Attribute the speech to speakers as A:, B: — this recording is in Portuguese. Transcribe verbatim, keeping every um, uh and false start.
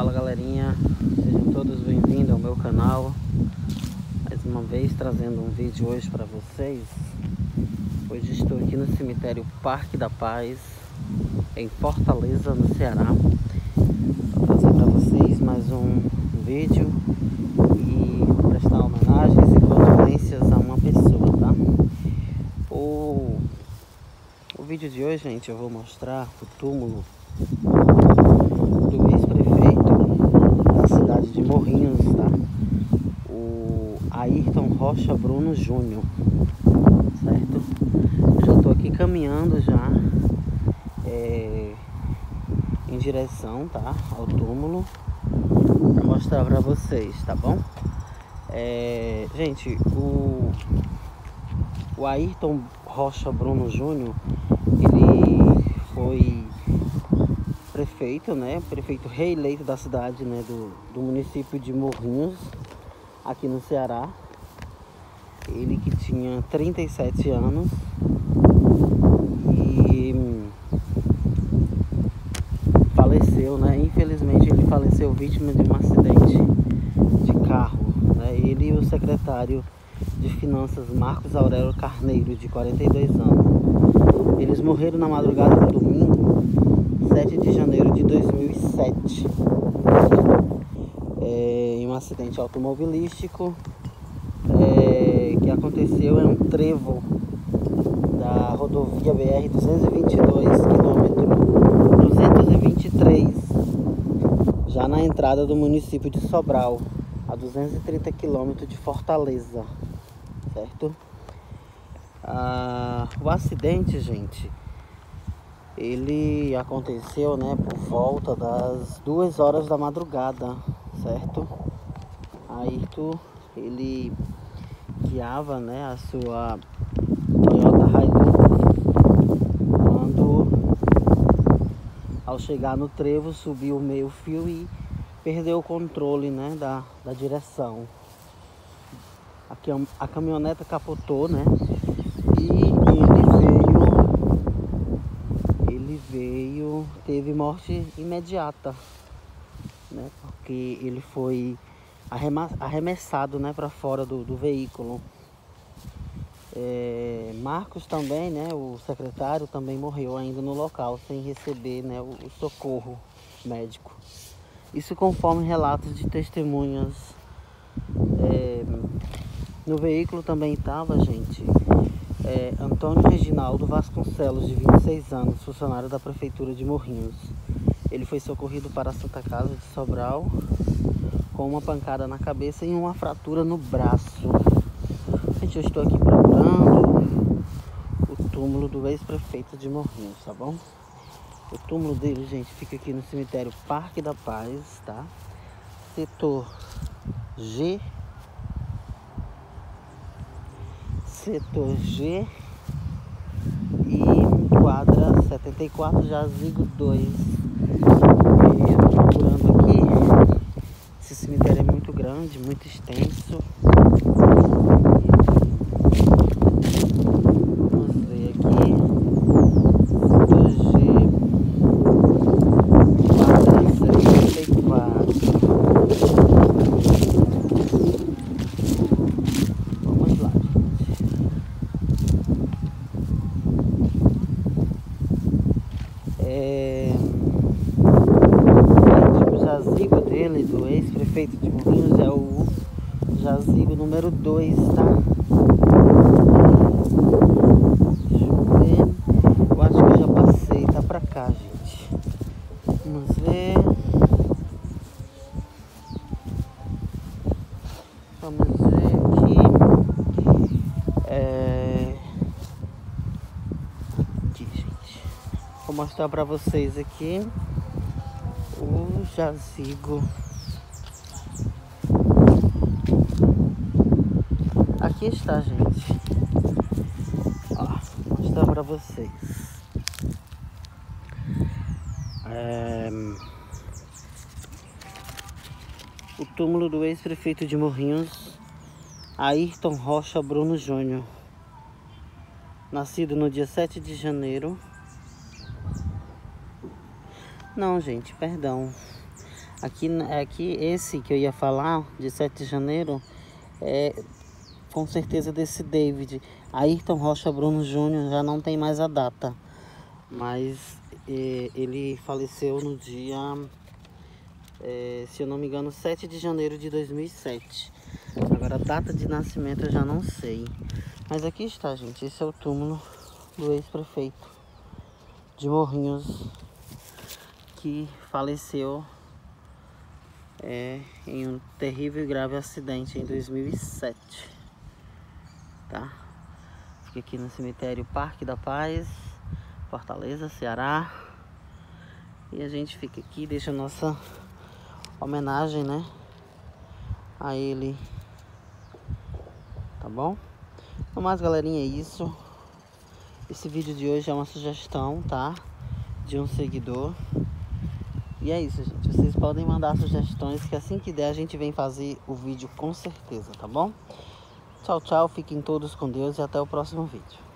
A: Fala galerinha, sejam todos bem-vindos ao meu canal. Mais uma vez trazendo um vídeo hoje para vocês. Hoje estou aqui no cemitério Parque da Paz, em Fortaleza, no Ceará. Vou fazer para vocês mais um vídeo e prestar homenagens e condolências a uma pessoa, tá? O, o vídeo de hoje, gente, eu vou mostrar o túmulo do ex-prefeito da cidade de Morrinhos, tá? O Ayrton Rocha Bruno Júnior, certo? Eu já estou aqui caminhando já é, em direção, tá, ao túmulo para mostrar para vocês, tá bom? É, gente, o, o Ayrton Rocha Bruno Júnior, ele foi prefeito, né, prefeito reeleito da cidade, né, do, do município de Morrinhos, aqui no Ceará. Ele que tinha trinta e sete anos e faleceu, né, infelizmente ele faleceu vítima de um acidente de carro, né, ele e o secretário de Finanças Marcos Aurélio Carneiro, de quarenta e dois anos. Eles morreram na madrugada do domingo, sete de janeiro de dois mil e sete, é, em um acidente automobilístico é, que aconteceu em um trevo da rodovia B R duzentos e vinte e dois, quilômetro duzentos e vinte e três, já na entrada do município de Sobral, a duzentos e trinta quilômetros de Fortaleza, certo? Ah, o acidente, gente, ele aconteceu, né, por volta das duas horas da madrugada, certo? Ayrton, ele guiava, né, a sua Toyota Hilux, quando, ao chegar no trevo, subiu o meio fio e perdeu o controle, né, da, da direção. Aqui a caminhoneta capotou, né, e ele veio ele veio, teve morte imediata, né, porque ele foi arremessado, né, para fora do, do veículo. É, Marcos também, né, o secretário, também morreu ainda no local, sem receber, né, o, o socorro médico. Isso conforme relatos de testemunhas. É, no veículo também estava, gente, É, Antônio Reginaldo Vasconcelos, de vinte e seis anos, funcionário da prefeitura de Morrinhos. Ele foi socorrido para a Santa Casa de Sobral com uma pancada na cabeça e uma fratura no braço. Gente, eu estou aqui procurando o túmulo do ex-prefeito de Morrinhos, tá bom? O túmulo dele, gente, fica aqui no cemitério Parque da Paz, tá? Setor G. Setor G e quadra setenta e quatro, jazigo dois. Eu estou procurando aqui. Esse cemitério é muito grande, muito extenso. Vamos ver aqui. Setor G, quadra setenta e quatro. Vamos lá. É, o jazigo dele, do ex-prefeito de Morrinhos, é o jazigo número dois, tá? Deixa eu ver. Eu acho que eu já passei, tá pra cá, gente. Vamos ver. Vamos ver aqui. É... Aqui, gente. Vou mostrar pra vocês aqui o jazigo. Aqui está, gente. Ó, vou mostrar pra vocês. É... O túmulo do ex-prefeito de Morrinhos, Ayrton Rocha Bruno Júnior. Nascido no dia sete de janeiro. Não, gente, perdão. Aqui, aqui esse que eu ia falar, de sete de janeiro, é com certeza desse David. Ayrton Rocha Bruno Júnior já não tem mais a data, mas é, ele faleceu no dia, é, se eu não me engano, sete de janeiro de dois mil e sete. Agora a data de nascimento eu já não sei. Mas aqui está, gente, esse é o túmulo do ex-prefeito de Morrinhos, que faleceu é, em um terrível e grave acidente em dois mil e sete. Tá? Fica aqui no cemitério Parque da Paz, Fortaleza, Ceará. E a gente fica aqui, deixa a nossa homenagem, né, a ele. Tá bom? Então, mais galerinha, é isso. Esse vídeo de hoje é uma sugestão, tá? De um seguidor. E é isso, gente. Vocês podem mandar sugestões, que assim que der a gente vem fazer o vídeo com certeza, tá bom? Tchau, tchau. Fiquem todos com Deus e até o próximo vídeo.